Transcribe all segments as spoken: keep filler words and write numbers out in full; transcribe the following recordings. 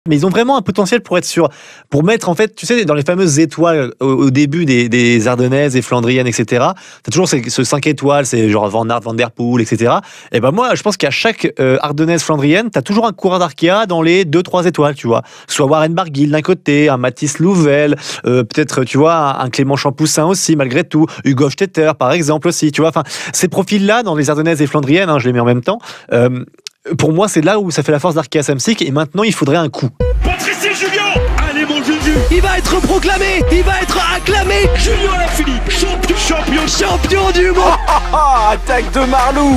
Mais ils ont vraiment un potentiel pour être sur, pour mettre en fait, tu sais, dans les fameuses étoiles au, au début des, des Ardennaises et Flandriennes, et cetera. T'as toujours ces, ce cinq étoiles, c'est genre Van Aert, Van Der Poel, et cetera. Et ben moi, je pense qu'à chaque euh, Ardennaise Flandrienne, t'as toujours un coureur d'Arkea dans les deux trois étoiles, tu vois. Soit Warren Barguil d'un côté, un Mathis Louvel, euh, peut-être, tu vois, un, un Clément Champoussin aussi, malgré tout, Hugo Stetter, par exemple aussi, tu vois. Enfin, ces profils-là dans les Ardennaises et Flandriennes, hein, je les mets en même temps. Euh, Pour moi, c'est là où ça fait la force d'Arkea Samsic, et maintenant, il faudrait un coup. Patrice et Julien. Allez, mon Juju. Il va être proclamé, il va être acclamé. Julien Alaphilippe, champion, champion, champion du monde. Attaque de Marlou.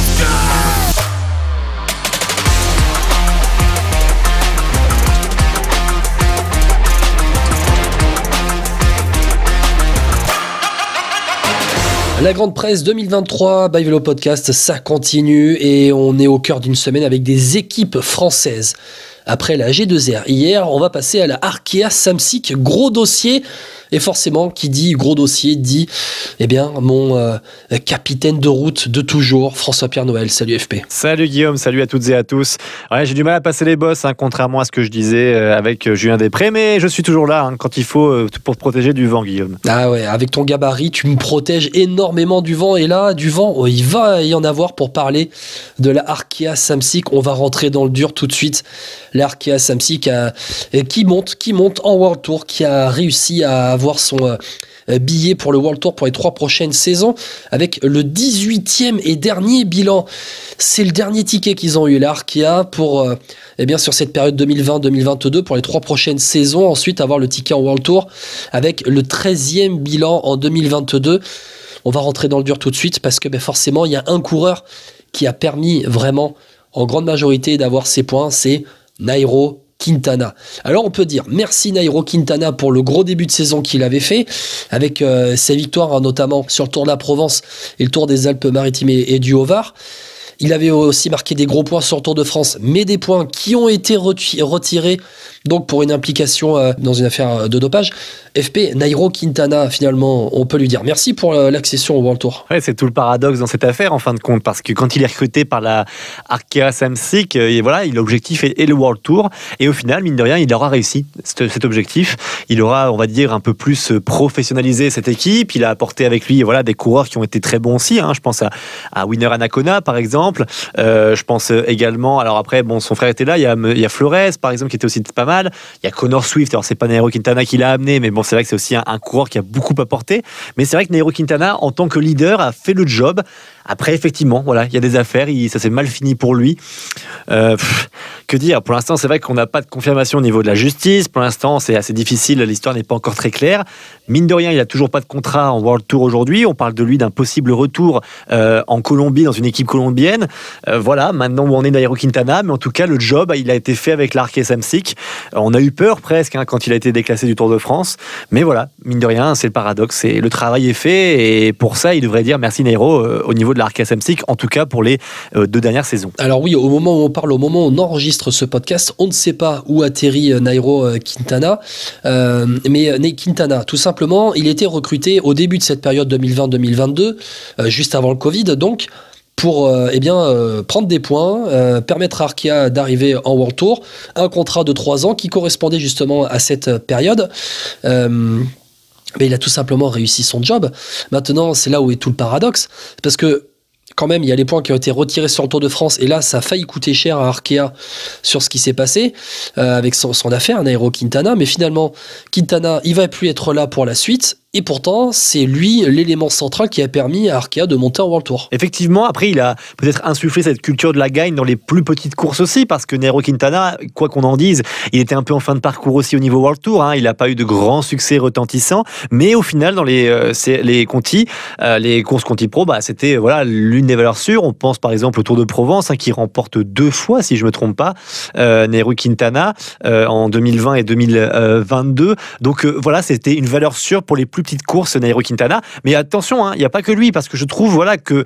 La Grande Presse deux mille vingt-trois, By Vélo Podcast, ça continue et on est au cœur d'une semaine avec des équipes françaises. Après la G deux R hier, on va passer à la Arkea Samsic, gros dossier. Et forcément, qui dit gros dossier dit, eh bien, mon euh, capitaine de route de toujours, François-Pierre Noël. Salut F P. Salut Guillaume, salut à toutes et à tous. Ouais, j'ai du mal à passer les bosses, hein, contrairement à ce que je disais euh, avec euh, Julien Després, mais je suis toujours là hein, quand il faut euh, pour te protéger du vent, Guillaume. Ah ouais, avec ton gabarit, tu me protèges énormément du vent. Et là, du vent, oh, il va y en avoir pour parler de la Arkea Samsic. On va rentrer dans le dur tout de suite. La Arkea Samsic a, qui monte, qui monte en World Tour, qui a réussi à avoir son euh, billet pour le World Tour pour les trois prochaines saisons avec le dix-huitième et dernier bilan. C'est le dernier ticket qu'ils ont eu, la Arkea, pour, euh, eh bien, sur cette période deux mille vingt deux mille vingt-deux pour les trois prochaines saisons. Ensuite, avoir le ticket en World Tour avec le treizième bilan en deux mille vingt-deux. On va rentrer dans le dur tout de suite parce que ben, forcément, il y a un coureur qui a permis vraiment, en grande majorité, d'avoir ses points, c'est Nairo Quintana. Alors on peut dire merci Nairo Quintana pour le gros début de saison qu'il avait fait avec euh, ses victoires hein, notamment sur le Tour de la Provence et le Tour des Alpes-Maritimes et, et du Haut-Var. Il avait aussi marqué des gros points sur le Tour de France, mais des points qui ont été retirés donc pour une implication euh, dans une affaire de dopage. F P, Nairo Quintana, finalement, on peut lui dire merci pour euh, l'accession au World Tour. Ouais, c'est tout le paradoxe dans cette affaire, en fin de compte, parce que quand il est recruté par la Arkea Samsic, euh, et voilà, l'objectif est, est le World Tour, et au final, mine de rien, il aura réussi cet, cet objectif. Il aura, on va dire, un peu plus professionnalisé cette équipe. Il a apporté avec lui, voilà, des coureurs qui ont été très bons aussi. Hein. Je pense à, à Winner Anacona, par exemple. Euh, je pense également, alors après, bon, son frère était là. Il y a, il y a Flores, par exemple, qui était aussi pas mal. Il y a Connor Swift. Alors c'est pas Nairo Quintana qui l'a amené, mais bon, c'est vrai que c'est aussi un, un coureur qui a beaucoup apporté. Mais c'est vrai que Nairo Quintana, en tant que leader, a fait le job. Après, effectivement, voilà, il y a des affaires, il, ça s'est mal fini pour lui. Euh, pff, que dire ? Pour l'instant, c'est vrai qu'on n'a pas de confirmation au niveau de la justice. Pour l'instant, c'est assez difficile, l'histoire n'est pas encore très claire. Mine de rien, il n'a toujours pas de contrat en World Tour aujourd'hui. On parle de lui d'un possible retour euh, en Colombie, dans une équipe colombienne. Euh, voilà, maintenant où on est Nairo Quintana, mais en tout cas, le job, il a été fait avec l'Arkea Samsic. Euh, on a eu peur presque hein, quand il a été déclassé du Tour de France. Mais voilà, mine de rien, c'est le paradoxe. C'est, le travail est fait et pour ça, il devrait dire merci Nairo euh, au niveau de l'Arkea Samsic, en tout cas pour les euh, deux dernières saisons. Alors oui, au moment où on parle, au moment où on enregistre ce podcast, on ne sait pas où atterrit Nairo Quintana, euh, mais Quintana, tout simplement, il était recruté au début de cette période deux mille vingt deux mille vingt-deux, euh, juste avant le Covid, donc pour euh, eh bien, euh, prendre des points, euh, permettre à Arkea d'arriver en World Tour, un contrat de trois ans qui correspondait justement à cette période. Euh, mais il a tout simplement réussi son job. Maintenant, c'est là où est tout le paradoxe, parce que quand même, il y a les points qui ont été retirés sur le Tour de France et là, ça a failli coûter cher à Arkea sur ce qui s'est passé euh, avec son, son affaire, Nairo Quintana. Mais finalement, Quintana, il va plus être là pour la suite. Et pourtant, c'est lui l'élément central qui a permis à Arkea de monter en World Tour. Effectivement, après, il a peut-être insufflé cette culture de la gagne dans les plus petites courses aussi, parce que Nairo Quintana, quoi qu'on en dise, il était un peu en fin de parcours aussi au niveau World Tour. Hein. Il n'a pas eu de grands succès retentissants, mais au final, dans les, euh, les Conti, euh, les courses Conti Pro, bah, c'était voilà, l'une des valeurs sûres. On pense par exemple au Tour de Provence, hein, qui remporte deux fois, si je ne me trompe pas, euh, Nairo Quintana, euh, en deux mille vingt et deux mille vingt-deux. Donc euh, voilà, c'était une valeur sûre pour les plus petites courses, Nairo Quintana. Mais attention, il hein, n'y a pas que lui, parce que je trouve voilà, que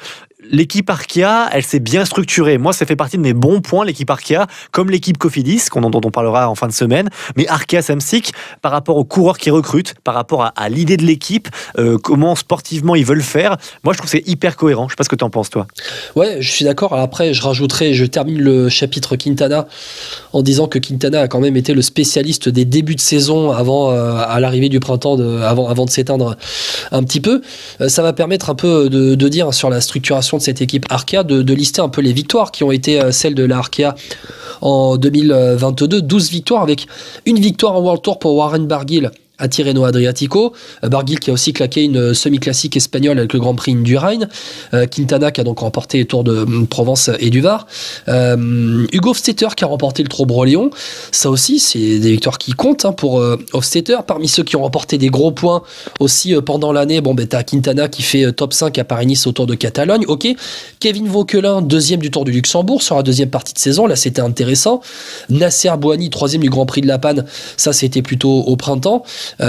l'équipe Arkea, elle s'est bien structurée. Moi, ça fait partie de mes bons points, l'équipe Arkea, comme l'équipe Cofidis, qu'on, dont on parlera en fin de semaine. Mais Arkea Samsic, par rapport aux coureurs qui recrutent, par rapport à, à l'idée de l'équipe, euh, comment sportivement ils veulent faire, moi, je trouve que c'est hyper cohérent. Je sais pas ce que tu en penses, toi. Ouais, je suis d'accord. Alors après, je rajouterai, je termine le chapitre Quintana en disant que Quintana a quand même été le spécialiste des débuts de saison avant, euh, à l'arrivée du printemps, de, avant, avant de s'éteindre un petit peu. Euh, ça va permettre un peu de, de dire sur la structuration de cette équipe Arkea, de, de lister un peu les victoires qui ont été euh, celles de la Arkea en deux mille vingt-deux. douze victoires avec une victoire en World Tour pour Warren Barguil à Tirreno Adriatico. Barguil qui a aussi claqué une semi-classique espagnole avec le Grand Prix Indurain. Euh, Quintana qui a donc remporté les Tours de Provence et du Var. Euh, Hugo Hofstetter qui a remporté le Tour Broléon. Ça aussi, c'est des victoires qui comptent hein, pour euh, Hofstetter. Parmi ceux qui ont remporté des gros points aussi euh, pendant l'année, bon, ben, t'as Quintana qui fait euh, top cinq à Paris-Nice au Tour de Catalogne. Ok. Kevin Vauquelin, deuxième du Tour du Luxembourg sur la deuxième partie de saison. Là, c'était intéressant. Nasser Bouhanni, troisième du Grand Prix de La Panne. Ça, c'était plutôt au printemps.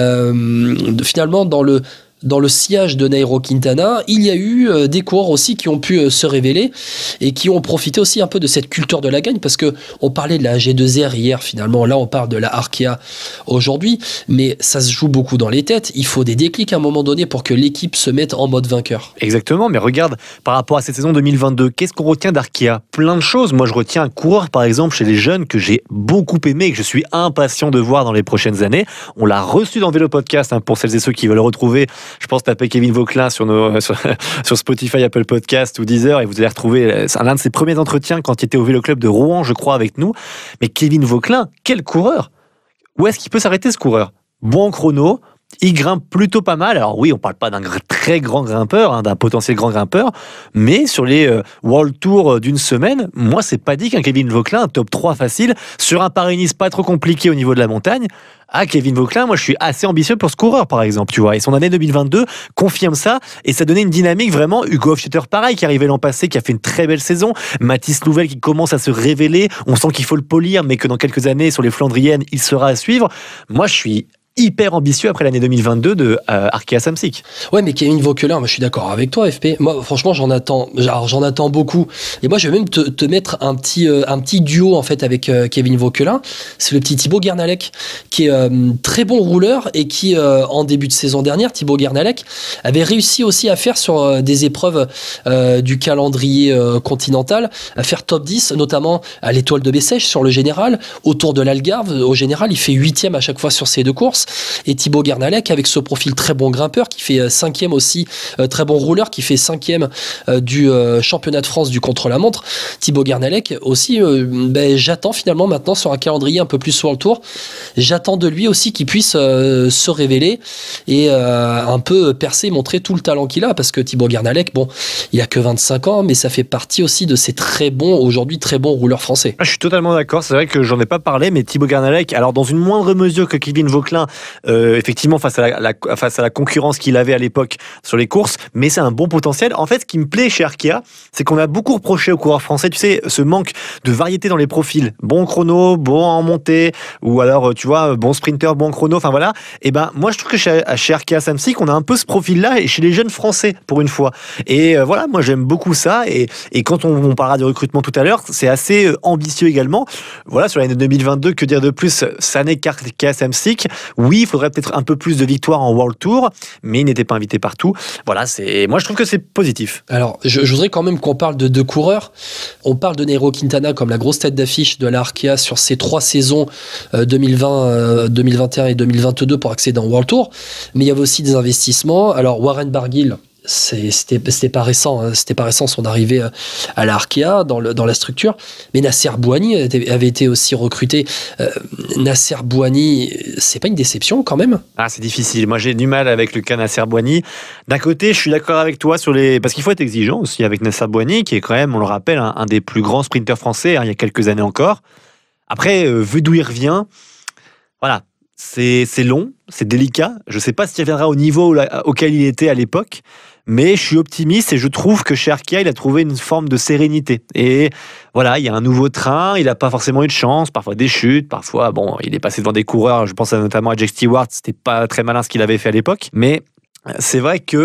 Euh, finalement dans le dans le sillage de Nairo Quintana, il y a eu euh, des coureurs aussi qui ont pu euh, se révéler et qui ont profité aussi un peu de cette culture de la gagne, parce que on parlait de la G deux R hier, finalement là on parle de la Arkea aujourd'hui, mais ça se joue beaucoup dans les têtes. Il faut des déclics à un moment donné pour que l'équipe se mette en mode vainqueur. Exactement, mais regarde, par rapport à cette saison deux mille vingt-deux, qu'est-ce qu'on retient d'Arkea? Plein de choses. Moi je retiens un coureur par exemple chez les jeunes que j'ai beaucoup aimé et que je suis impatient de voir dans les prochaines années. On l'a reçu dans Vélo Podcast hein, pour celles et ceux qui veulent le retrouver. Je pense taper Kevin Vauquelin sur, nos, sur, sur Spotify, Apple Podcast ou Deezer et vous allez retrouver l'un de ses premiers entretiens quand il était au Vélo Club de Rouen, je crois, avec nous. Mais Kevin Vauquelin, quel coureur! Où est-ce qu'il peut s'arrêter ce coureur? Bon en chrono, il grimpe plutôt pas mal. Alors oui, on parle pas d'un très grand grimpeur, hein, d'un potentiel grand grimpeur, mais sur les euh, World Tour d'une semaine, moi c'est pas dit qu'un Kevin Vauquelin, un top trois facile, sur un Paris-Nice pas trop compliqué au niveau de la montagne. Ah, Kevin Vauquelin, moi je suis assez ambitieux pour ce coureur par exemple, tu vois, et son année deux mille vingt-deux confirme ça, et ça donnait une dynamique vraiment. Hugo Hofstetter pareil, qui est arrivé l'an passé, qui a fait une très belle saison, Mathis Louvel qui commence à se révéler, on sent qu'il faut le polir, mais que dans quelques années sur les Flandriennes, il sera à suivre. Moi je suis hyper ambitieux après l'année deux mille vingt-deux de euh, Arkea Samsic. Ouais, mais Kevin Vauquelin, moi je suis d'accord avec toi, F P. Moi, franchement, j'en attends, alors, j'en attends beaucoup. Et moi, je vais même te, te mettre un petit, euh, un petit duo en fait avec euh, Kevin Vauquelin. C'est le petit Thibaut Guernalec, qui est euh, très bon rouleur et qui, euh, en début de saison dernière, Thibaut Guernalec avait réussi aussi à faire sur euh, des épreuves euh, du calendrier euh, continental, à faire top dix, notamment à l'Étoile de Bessèges sur le général, autour de l'Algarve. Au général, il fait huitième à chaque fois sur ces deux courses. Et Thibaut Guernalec avec ce profil très bon grimpeur qui fait cinquième aussi, euh, très bon rouleur qui fait cinquième euh, du euh, championnat de France du contre-la-montre. Thibaut Guernalec aussi, euh, ben, j'attends finalement maintenant sur un calendrier un peu plus sur le tour, j'attends de lui aussi qu'il puisse euh, se révéler et euh, un peu percer, montrer tout le talent qu'il a, parce que Thibaut Guernalec, bon, il a que vingt-cinq ans, mais ça fait partie aussi de ces très bons, aujourd'hui très bons rouleurs français. Ah, je suis totalement d'accord, c'est vrai que j'en ai pas parlé, mais Thibaut Guernalec, alors dans une moindre mesure que Kevin Vauquelin, Euh, effectivement face à la, la, face à la concurrence qu'il avait à l'époque sur les courses, mais c'est un bon potentiel. En fait, ce qui me plaît chez Arkea, c'est qu'on a beaucoup reproché aux coureurs français, tu sais, ce manque de variété dans les profils. Bon chrono, bon en montée, ou alors, tu vois, bon sprinter, bon chrono, enfin voilà. Et ben, moi, je trouve que chez, chez Arkea Samsic, on a un peu ce profil-là, et chez les jeunes français, pour une fois. Et euh, voilà, moi, j'aime beaucoup ça, et, et quand on, on parlera du recrutement tout à l'heure, c'est assez euh, ambitieux également. Voilà, sur l'année deux mille vingt-deux, que dire de plus? Ça n'est qu'Arkea Samsic. Oui, il faudrait peut-être un peu plus de victoires en World Tour, mais il n'était pas invité partout. Voilà, c'est, moi je trouve que c'est positif. Alors, je, je voudrais quand même qu'on parle de deux coureurs. On parle de Nairo Quintana comme la grosse tête d'affiche de la Arkea sur ces trois saisons euh, deux mille vingt, euh, deux mille vingt et un et deux mille vingt-deux pour accéder en World Tour. Mais il y avait aussi des investissements. Alors, Warren Barguil, C'est, c'était, c'était pas récent, hein, c'était pas récent son arrivée à la Arkea dans, le, dans la structure. Mais Nasser Bouhanni avait été aussi recruté. Euh, Nasser Bouhanni, c'est pas une déception quand même? Ah, c'est difficile. Moi, j'ai du mal avec le cas Nasser Bouhanni. D'un côté, je suis d'accord avec toi sur les, parce qu'il faut être exigeant aussi avec Nasser Bouhanni, qui est quand même, on le rappelle, un, un des plus grands sprinteurs français hein, il y a quelques années encore. Après, euh, vu d'où il revient, voilà. C'est, c'est long, c'est délicat. Je ne sais pas s'il reviendra au niveau auquel il était à l'époque, mais je suis optimiste et je trouve que chez Arkea, il a trouvé une forme de sérénité. Et voilà, il y a un nouveau train, il n'a pas forcément eu de chance, parfois des chutes, parfois, bon, il est passé devant des coureurs, je pense notamment à Jack Stewart, c'était pas très malin ce qu'il avait fait à l'époque, mais c'est vrai que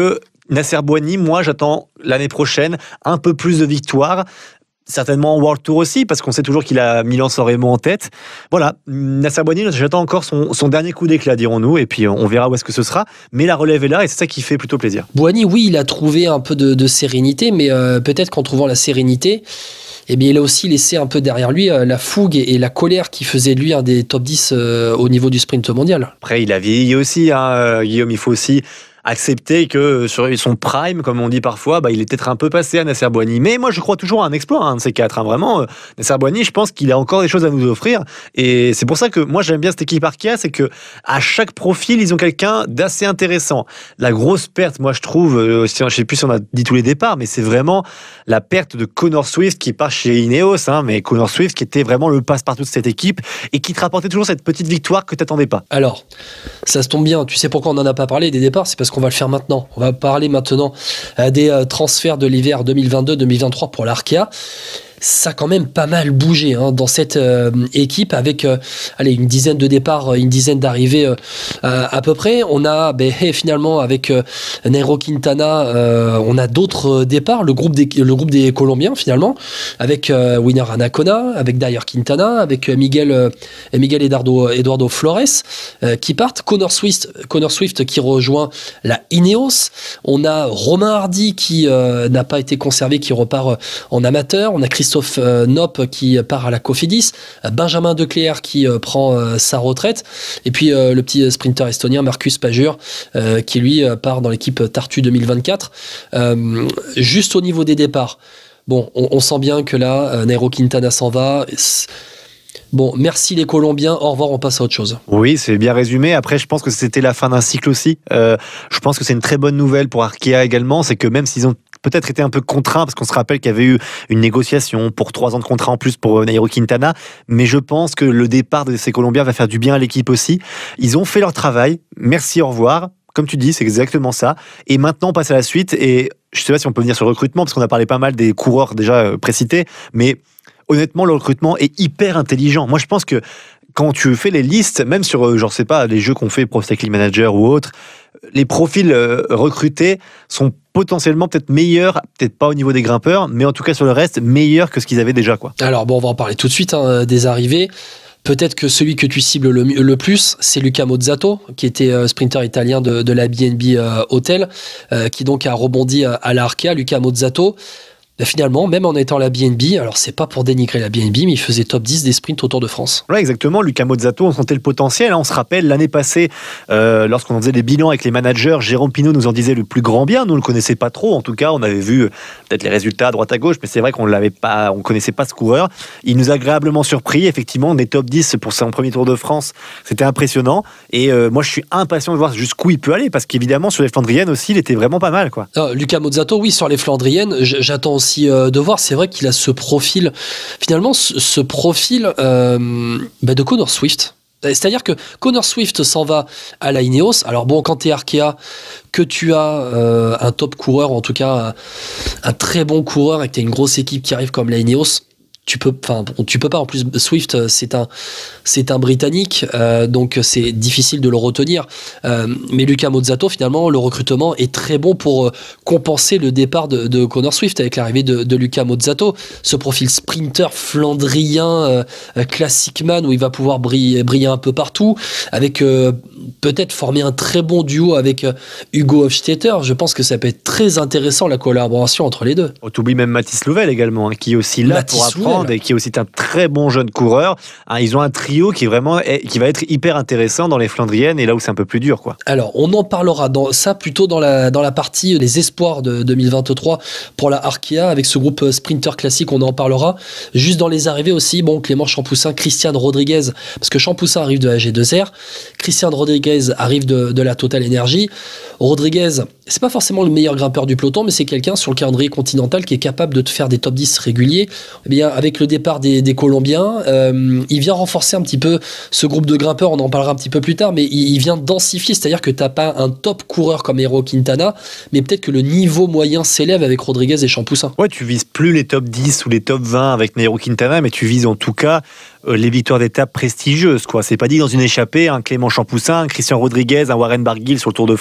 Nasser Bouhanni, moi, j'attends l'année prochaine un peu plus de victoires. Certainement en World Tour aussi, parce qu'on sait toujours qu'il a Milan-San Remo en tête. Voilà, Nasser Bouhanni, j'attends encore son, son dernier coup d'éclat, dirons-nous, et puis on verra où est-ce que ce sera. Mais la relève est là, et c'est ça qui fait plutôt plaisir. Bouhanni, oui, il a trouvé un peu de, de sérénité, mais euh, peut-être qu'en trouvant la sérénité, eh bien, il a aussi laissé un peu derrière lui euh, la fougue et, et la colère qui faisait de lui un des top dix euh, au niveau du sprint mondial. Après, il a vieilli aussi, hein, Guillaume, il faut aussi accepter que sur son prime, comme on dit parfois, bah, il est peut-être un peu passé à Nasser Bouhanni. Mais moi, je crois toujours à un exploit, un de ces quatre. Hein, vraiment, Nasser Bouhanni, je pense qu'il a encore des choses à nous offrir. Et c'est pour ça que moi, j'aime bien cette équipe Arkea, c'est que à chaque profil, ils ont quelqu'un d'assez intéressant. La grosse perte, moi, je trouve, euh, je ne sais plus si on a dit tous les départs, mais c'est vraiment la perte de Connor Swift qui part chez Ineos. Hein, mais Connor Swift qui était vraiment le passe-partout de cette équipe et qui te rapportait toujours cette petite victoire que tu n'attendais pas. Alors, ça se tombe bien. Tu sais pourquoi on n'en a pas parlé des départs? C'est parce qu'on va le faire maintenant. On va parler maintenant euh, des euh, transferts de l'hiver deux mille vingt-deux deux mille vingt-trois pour l'Arkea. Ça a quand même pas mal bougé hein, dans cette euh, équipe avec euh, allez, une dizaine de départs, une dizaine d'arrivées euh, à peu près. On a ben, finalement avec euh, Nairo Quintana, euh, on a d'autres départs, le groupe des, le groupe des Colombiens finalement, avec euh, Winner Anacona, avec Dyer Quintana, avec euh, Miguel, euh, Miguel Eduardo, Eduardo Flores euh, qui partent. Connor Swift, Connor Swift qui rejoint la Ineos. On a Romain Hardy qui euh, n'a pas été conservé, qui repart euh, en amateur. On a Christophe Christophe euh, Nopp qui part à la Cofidis, Benjamin Declercq qui euh, prend euh, sa retraite, et puis euh, le petit sprinter estonien Marcus Pagure euh, qui lui euh, part dans l'équipe Tartu deux mille vingt-quatre. Euh, juste au niveau des départs, bon, on, on sent bien que là, euh, Nairo Quintana s'en va. Bon, merci les Colombiens, au revoir, on passe à autre chose. Oui, c'est bien résumé. Après, je pense que c'était la fin d'un cycle aussi. Euh, je pense que c'est une très bonne nouvelle pour Arkea également, c'est que même s'ils ont peut-être été un peu contraints, parce qu'on se rappelle qu'il y avait eu une négociation pour trois ans de contrat en plus pour Nairo Quintana, mais je pense que le départ de ces Colombiens va faire du bien à l'équipe aussi. Ils ont fait leur travail, merci, au revoir. Comme tu dis, c'est exactement ça. Et maintenant, on passe à la suite, et je ne sais pas si on peut venir sur le recrutement, parce qu'on a parlé pas mal des coureurs déjà précités, mais honnêtement, le recrutement est hyper intelligent. Moi, je pense que quand tu fais les listes, même sur, je ne sais pas, les jeux qu'on fait, Pro Cycling Manager ou autres, les profils euh, recrutés sont potentiellement peut-être meilleurs, peut-être pas au niveau des grimpeurs, mais en tout cas sur le reste, meilleurs que ce qu'ils avaient déjà, quoi. Alors bon, on va en parler tout de suite hein, des arrivées. Peut-être que celui que tu cibles le, le plus, c'est Luca Mozzato, qui était euh, sprinter italien de, de la B N B euh, Hotel, euh, qui donc a rebondi à, à l'Arkea. Luca Mozzato, ben finalement, même en étant la B N B, alors c'est pas pour dénigrer la B N B, mais il faisait top dix des sprints au Tour de France. Ouais, exactement. Luca Mozzato, on sentait le potentiel. Hein. On se rappelle, l'année passée, euh, lorsqu'on faisait des bilans avec les managers, Jérôme Pinault nous en disait le plus grand bien. Nous, on le connaissait pas trop. En tout cas, on avait vu peut-être les résultats à droite à gauche, mais c'est vrai qu'on l'avait pas, on connaissait pas ce coureur. Il nous a agréablement surpris. Effectivement, on est top dix pour son premier Tour de France. C'était impressionnant. Et euh, moi, je suis impatient de voir jusqu'où il peut aller, parce qu'évidemment, sur les Flandriennes aussi, il était vraiment pas mal, quoi. Alors, Luca Mozzato, oui, sur les Flandriennes, j'attends aussi de voir, c'est vrai qu'il a ce profil, finalement ce, ce profil euh, bah de Connor Swift. C'est-à-dire que Connor Swift s'en va à la Ineos. Alors bon, quand tu es Arkea, que tu as euh, un top coureur, ou en tout cas un, un très bon coureur, et que tu as une grosse équipe qui arrive comme la Ineos, tu peux, enfin, tu peux pas. En plus, Swift, c'est un, c'est un Britannique, euh, donc c'est difficile de le retenir. Euh, mais Luca Mozzato, finalement, le recrutement est très bon pour euh, compenser le départ de, de Connor Swift avec l'arrivée de, de Luca Mozzato. Ce profil sprinter flandrien, euh, classic man, où il va pouvoir briller, briller un peu partout, avec euh, peut-être former un très bon duo avec euh, Hugo Hofstetter. Je pense que ça peut être très intéressant, la collaboration entre les deux. Oh, t'oublies même Mathis Louvel également, hein, qui est aussi là Mathis pour apprendre. Louvel. Et qui est aussi un très bon jeune coureur. Hein, ils ont un trio qui est vraiment, qui va être hyper intéressant dans les Flandriennes, et là où c'est un peu plus dur, quoi. Alors, on en parlera dans ça plutôt dans la dans la partie des espoirs de deux mille vingt-trois pour la Arkea avec ce groupe sprinter classique. On en parlera. Juste dans les arrivées aussi, bon, Clément Champoussin, Christian Rodriguez, parce que Champoussin arrive de la G deux R, Christian Rodriguez arrive de, de la Total Energy. Rodriguez, c'est pas forcément le meilleur grimpeur du peloton, mais c'est quelqu'un sur le calendrier continental qui est capable de te faire des top dix réguliers. Eh bien, avec le départ des, des Colombiens, euh, il vient renforcer un petit peu ce groupe de grimpeurs. On en parlera un petit peu plus tard, mais il, il vient densifier, c'est-à-dire que t'as pas un top coureur comme Nairo Quintana, mais peut-être que le niveau moyen s'élève avec Rodriguez et Champoussin. Ouais, tu vises plus les top dix ou les top vingt avec Nairo Quintana, mais tu vises en tout cas euh, les victoires d'étape prestigieuses, quoi. C'est pas dit dans une échappée, un Clément Champoussin, un Christian Rodriguez, un Warren Barguil sur le Tour de France.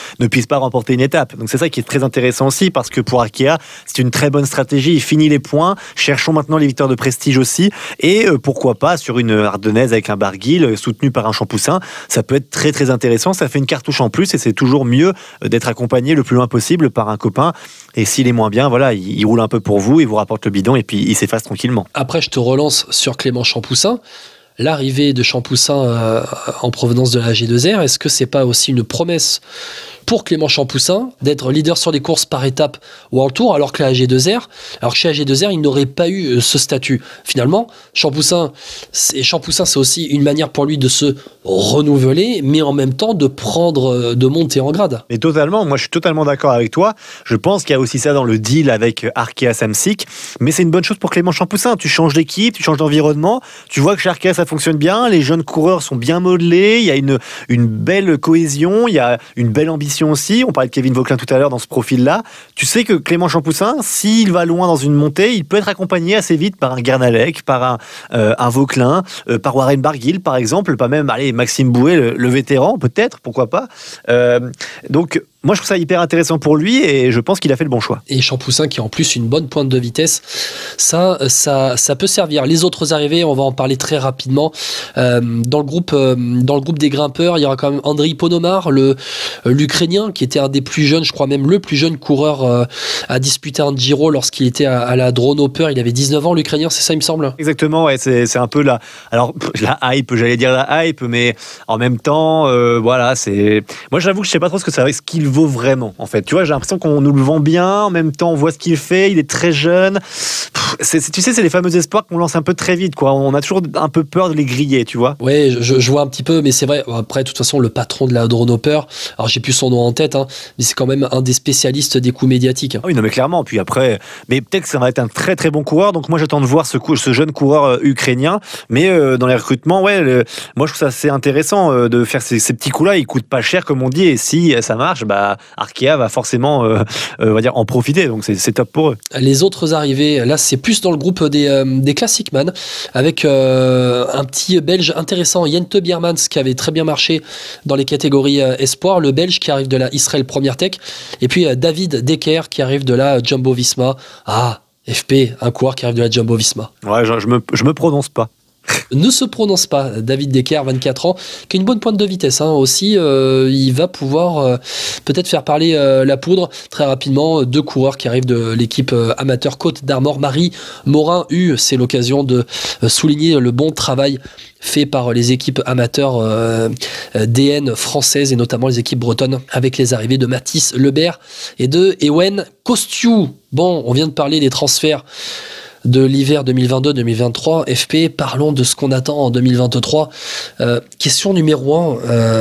ne puisse pas remporter une étape. Donc c'est ça qui est très intéressant aussi, parce que pour Arkea, c'est une très bonne stratégie. Il finit les points. Cherchons maintenant les victoires de prestige aussi. Et euh, pourquoi pas sur une ardennaise avec un Barguil euh, soutenu par un Champoussin. Ça peut être très très intéressant. Ça fait une cartouche en plus et c'est toujours mieux euh, d'être accompagné le plus loin possible par un copain. Et s'il est moins bien, voilà, il, il roule un peu pour vous, il vous rapporte le bidon et puis il s'efface tranquillement. Après, je te relance sur Clément Champoussin. L'arrivée de Champoussin euh, en provenance de la G deux R, est-ce que c'est pas aussi une promesse pour Clément Champoussin d'être leader sur les courses par étapes World Tour, alors que la G deux R, alors que chez la G deux R, il n'aurait pas eu ce statut. Finalement, Champoussin, c'est, Champoussin, c'est aussi une manière pour lui de se renouveler, mais en même temps de prendre, de monter en grade. Mais totalement, moi je suis totalement d'accord avec toi. Je pense qu'il y a aussi ça dans le deal avec Arkea Samsic, mais c'est une bonne chose pour Clément Champoussin. Tu changes d'équipe, tu changes d'environnement, tu vois que chez Arkea ça fonctionne bien, les jeunes coureurs sont bien modelés, il y a une, une belle cohésion, il y a une belle ambition aussi. On parlait de Kevin Vauquelin tout à l'heure dans ce profil-là. Tu sais que Clément Champoussin, s'il va loin dans une montée, il peut être accompagné assez vite par un Guernalec, par un, euh, un Vauquelin, euh, par Warren Barguil, par exemple, pas même, allez, Maxime Bouet, le, le vétéran, peut-être, pourquoi pas. Euh, donc, moi, je trouve ça hyper intéressant pour lui et je pense qu'il a fait le bon choix. Et Champoussin qui a en plus une bonne pointe de vitesse, ça, ça, ça peut servir. Les autres arrivées, on va en parler très rapidement. Euh, dans, le groupe, euh, dans le groupe des grimpeurs, il y aura quand même Andriy Ponomar, le, euh, l'Ukrainien, qui était un des plus jeunes, je crois même le plus jeune coureur euh, à disputer un Giro lorsqu'il était à, à la Drone Hopper. Il avait dix-neuf ans, l'Ukrainien, c'est ça, il me semble. Exactement, ouais, c'est, c'est un peu la, alors, la hype, j'allais dire la hype, mais en même temps, euh, voilà, c'est. Moi, j'avoue que je sais pas trop ce que ça ce qu'il vaut vraiment, en fait. Tu vois, j'ai l'impression qu'on nous le vend bien, en même temps, on voit ce qu'il fait, il est très jeune. C'est, c'est, tu sais, c'est les fameux espoirs qu'on lance un peu très vite, quoi. On a toujours un peu peur de les griller, tu vois. Ouais, je, je vois un petit peu, mais c'est vrai. Après, de toute façon, le patron de la Drone Hopper, alors j'ai plus son nom en tête, hein, mais c'est quand même un des spécialistes des coups médiatiques. Ah oui, non, mais clairement. Puis après, mais peut-être que ça va être un très très bon coureur. Donc moi, j'attends de voir ce, coup, ce jeune coureur euh, ukrainien. Mais euh, dans les recrutements, ouais, le, moi je trouve ça assez intéressant euh, de faire ces, ces petits coups-là. Ils coûtent pas cher, comme on dit, et si ça marche, bah Arkea va forcément, euh, euh, on va dire, en profiter. Donc c'est, c'est top pour eux. Les autres arrivées, là, c'est plus dans le groupe des, euh, des Classic Man, avec euh, un petit Belge intéressant, Jente Biermans, qui avait très bien marché dans les catégories euh, espoir, le Belge qui arrive de la Israel Première Tech, et puis euh, David Decker qui arrive de la Jumbo Visma. Ah, F P, un coureur qui arrive de la Jumbo Visma. Ouais, je, je me, je me prononce pas. Ne se prononce pas. David Decker, vingt-quatre ans, qui a une bonne pointe de vitesse hein, aussi. Euh, il va pouvoir euh, peut-être faire parler euh, la poudre très rapidement. Deux coureurs qui arrivent de l'équipe euh, amateur Côte d'Armor. Marie Morin U, c'est l'occasion de euh, souligner le bon travail fait par les équipes amateurs euh, D N françaises et notamment les équipes bretonnes avec les arrivées de Mathis Lebert et de Ewen Kostiou. Bon, on vient de parler des transferts de l'hiver deux mille vingt-deux deux mille vingt-trois. F P, parlons de ce qu'on attend en deux mille vingt-trois. Euh, question numéro un. Euh,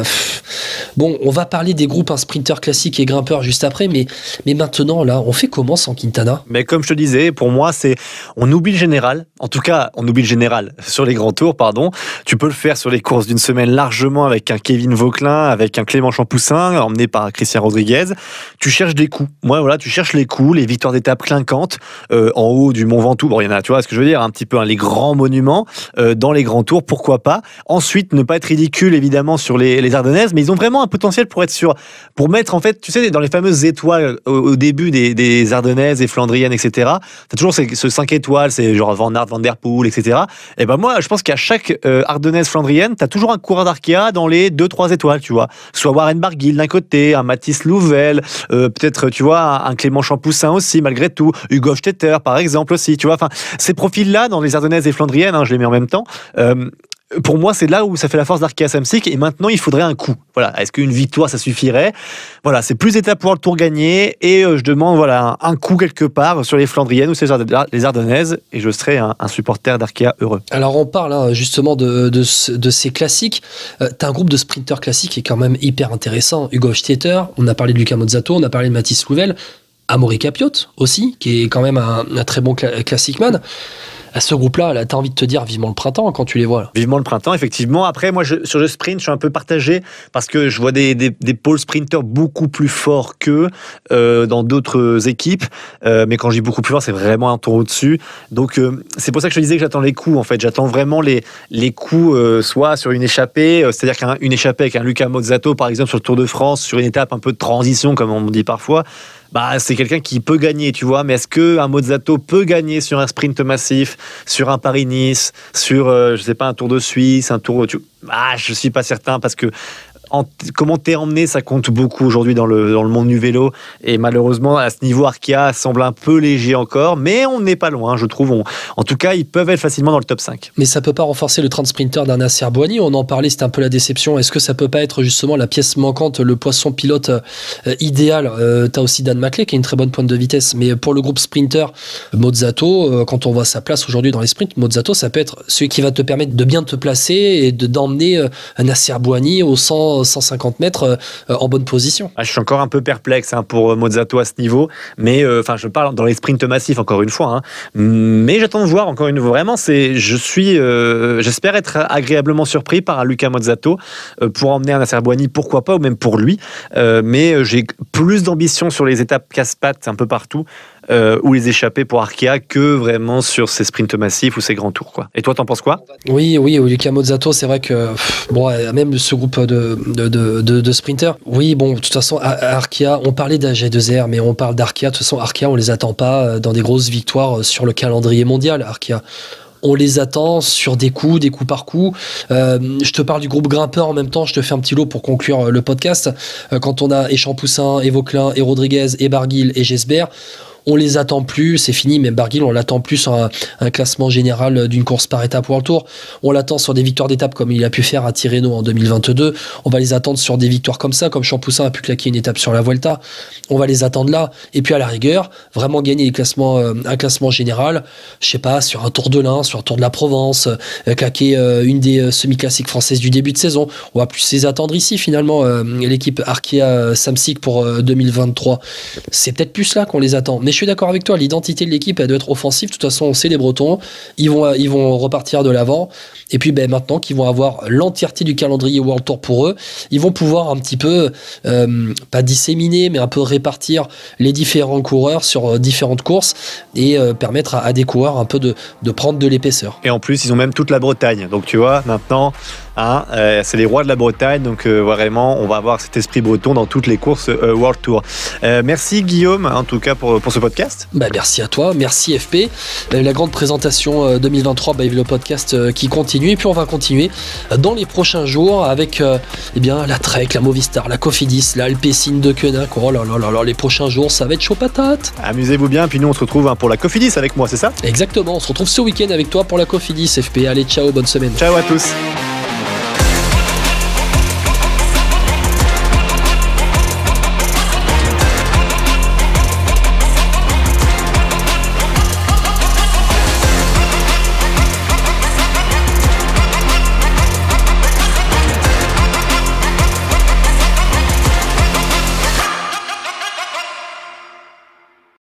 bon, on va parler des groupes un sprinter classique et grimpeur juste après, mais, mais maintenant, là, on fait comment sans Quintana ? Mais comme je te disais, pour moi, c'est on oublie le général. En tout cas, on oublie le général sur les grands tours, pardon. Tu peux le faire sur les courses d'une semaine largement avec un Kevin Vauquelin, avec un Clément Champoussin, emmené par Christian Rodriguez. Tu cherches des coups. Moi, voilà, tu cherches les coups, les victoires d'étape clinquantes euh, en haut du Mont Ventoux. Bon, il y en a, tu vois ce que je veux dire, un petit peu hein, les grands monuments euh, dans les grands tours, pourquoi pas. Ensuite, ne pas être ridicule évidemment sur les, les Ardennaises, mais ils ont vraiment un potentiel pour être sur, pour mettre en fait, tu sais, dans les fameuses étoiles au, au début des, des Ardennaises et Flandriennes, et cetera. T'as toujours ces, ce cinq étoiles, c'est genre Van Aert, Van Der Poel, et cetera. Et ben moi, je pense qu'à chaque euh, Ardennaise Flandrienne, t'as toujours un coureur d'Arkea dans les deux trois étoiles, tu vois. Soit Warren Barguil d'un côté, un Mathis Louvel, euh, peut-être, tu vois, un Clément Champoussin aussi, malgré tout, Hugo Stetter par exemple aussi, tu vois. Enfin, ces profils-là, dans les Ardennaises et Flandriennes, hein, je les mets en même temps, euh, pour moi, c'est là où ça fait la force d'Arkea Samsic. Et maintenant, il faudrait un coup. Voilà. Est-ce qu'une victoire, ça suffirait ? Voilà. C'est plus d'étapes pour le tour gagné. Et euh, je demande voilà, un, un coup quelque part sur les Flandriennes ou sur les Ardennaises. Et je serai un, un supporter d'Arkea heureux. Alors, on parle hein, justement de, de, de ces classiques. Euh, t'as un groupe de sprinters classiques qui est quand même hyper intéressant. Hugo Stetter, on a parlé de Luca Mozzato, on a parlé de Mathis Louvel. Amaury Capiot aussi, qui est quand même un, un très bon cla- classic man. À ce groupe-là, là, t'as envie de te dire vivement le printemps quand tu les vois. Là. Vivement le printemps, effectivement. Après, moi, je, sur le sprint, je suis un peu partagé parce que je vois des, des, des pôles sprinters beaucoup plus forts qu'eux euh, dans d'autres équipes. Euh, mais quand je dis beaucoup plus fort, c'est vraiment un tour au-dessus. Donc, euh, c'est pour ça que je te disais que j'attends les coups. En fait, j'attends vraiment les, les coups, euh, soit sur une échappée, euh, c'est-à-dire qu'une échappée avec un Luca Mozzato, par exemple, sur le Tour de France, sur une étape un peu de transition, comme on dit parfois. Bah, c'est quelqu'un qui peut gagner, tu vois, mais est-ce qu'un Mozzato peut gagner sur un sprint massif, sur un Paris-Nice, sur, euh, je sais pas, un Tour de Suisse, un Tour... Tu... Ah, je suis pas certain, parce que en, comment t'es emmené, ça compte beaucoup aujourd'hui dans le, dans le monde du vélo, et malheureusement, à ce niveau, Arkea semble un peu léger encore, mais on n'est pas loin, je trouve. On, en tout cas, ils peuvent être facilement dans le top cinq. Mais ça peut pas renforcer le train de sprinter d'un Nasser Bouhanni, on en parlait, c'était un peu la déception. Est-ce que ça peut pas être justement la pièce manquante, le poisson pilote euh, idéal? euh, T'as aussi Dan Maclay qui a une très bonne pointe de vitesse, mais pour le groupe sprinter, Mozzato, euh, quand on voit sa place aujourd'hui dans les sprints, Mozzato, ça peut être celui qui va te permettre de bien te placer et de, d'emmener euh, Nasser Bouhanni au cent, cent cinquante mètres euh, en bonne position. Ah, je suis encore un peu perplexe hein, pour Mozzato à ce niveau, mais enfin, euh, je parle dans les sprints massifs encore une fois, hein, mais j'attends de voir encore une fois. Vraiment, c'est, je suis, euh, j'espère être agréablement surpris par un Luca Mozzato euh, pour emmener un Nasser Bouhanni, pourquoi pas, ou même pour lui, euh, mais j'ai plus d'ambition sur les étapes casse-pattes un peu partout. Euh, ou les échapper pour Arkea que vraiment sur ces sprints massifs ou ces grands tours, quoi. Et toi, t'en penses quoi? Oui, oui, Luca Mozzato, c'est vrai que pff, bon, même ce groupe de, de, de, de, de sprinters, oui, bon, de toute façon, Arkea, on parlait d'A G deux R, mais on parle d'Arkea. De toute façon, Arkea, on les attend pas dans des grosses victoires sur le calendrier mondial, Arkea. On les attend sur des coups, des coups par coup. Euh, je te parle du groupe grimpeur en même temps, je te fais un petit lot pour conclure le podcast. Euh, quand on a Échampoussin, et Vauclin, et Rodriguez, et Barguil, et Gesbert, on les attend plus, c'est fini. Même Barguil, on l'attend plus sur un, un classement général d'une course par étape World Tour. On l'attend sur des victoires d'étape comme il a pu faire à Tirreno en deux mille vingt-deux. On va les attendre sur des victoires comme ça, comme Champoussin a pu claquer une étape sur la Vuelta. On va les attendre là. Et puis à la rigueur, vraiment gagner les classements, euh, un classement général, je sais pas, sur un Tour de l'Ain, sur un Tour de la Provence, euh, claquer euh, une des euh, semi-classiques françaises du début de saison. On va plus les attendre ici finalement. Euh, l'équipe Arkea Samsic pour euh, deux mille vingt-trois, c'est peut-être plus là qu'on les attend. Mais je suis d'accord avec toi, l'identité de l'équipe, elle doit être offensive. De toute façon, c'est les Bretons. Ils vont, ils vont repartir de l'avant. Et puis, ben, maintenant qu'ils vont avoir l'entièreté du calendrier World Tour pour eux, ils vont pouvoir un petit peu, euh, pas disséminer, mais un peu répartir les différents coureurs sur euh, différentes courses et euh, permettre à, à des coureurs un peu de, de prendre de l'épaisseur. Et en plus, ils ont même toute la Bretagne. Donc, tu vois, maintenant, hein, euh, c'est les rois de la Bretagne. Donc, euh, vraiment, on va avoir cet esprit breton dans toutes les courses euh, World Tour. Euh, merci, Guillaume, en tout cas, pour, pour ce podcast. Bah, merci à toi, merci F P. Euh, la grande présentation euh, deux mille vingt-trois, bah, le podcast euh, qui continue. Et puis on va continuer euh, dans les prochains jours avec euh, eh bien, la Trek, la Movistar, la Cofidis, la Alpecin de Koenig. Oh là là là là, les prochains jours, ça va être chaud patate. Amusez-vous bien, puis nous on se retrouve hein, pour la Cofidis avec moi, c'est ça? Exactement, on se retrouve ce week-end avec toi pour la Cofidis F P. Allez, ciao, bonne semaine. Ciao à tous.